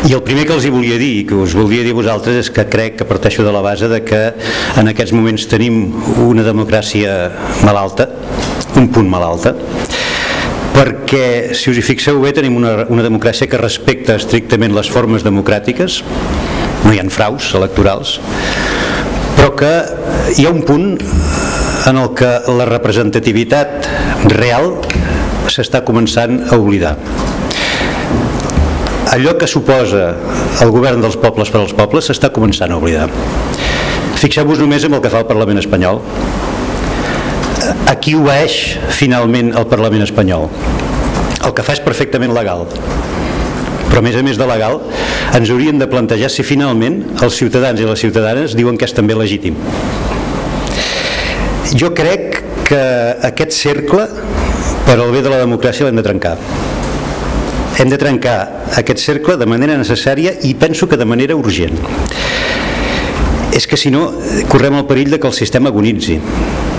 I el primer que els hi volia dir, i que us volia dir a vosaltres, és que crec que parteixo de la base de que en aquests moments tenim una democràcia malalta, un punt malalta, perquè, si us hi fixeu bé, tenim una democràcia que respecta estrictament les formes democràtiques, no hi ha fraus electorals, però que hi ha un punt en el que la representativitat real s'està començant a oblidar. Allò que suposa el govern dels pobles per als pobles s'està començant a oblidar. Fixeu-vos només en el que fa el Parlament espanyol. A qui obeeix finalment el Parlament espanyol? El que fa és perfectament legal. Però a més de legal, ens hauríem de plantejar si finalment els ciutadans i les ciutadanes diuen que és també legítim. Jo crec que aquest cercle, per al bé de la democràcia, l'hem de trencar. Hem de trencar aquest cercle de manera necessària i penso que de manera urgent. És que si no, correm el perill de que el sistema agonitzi.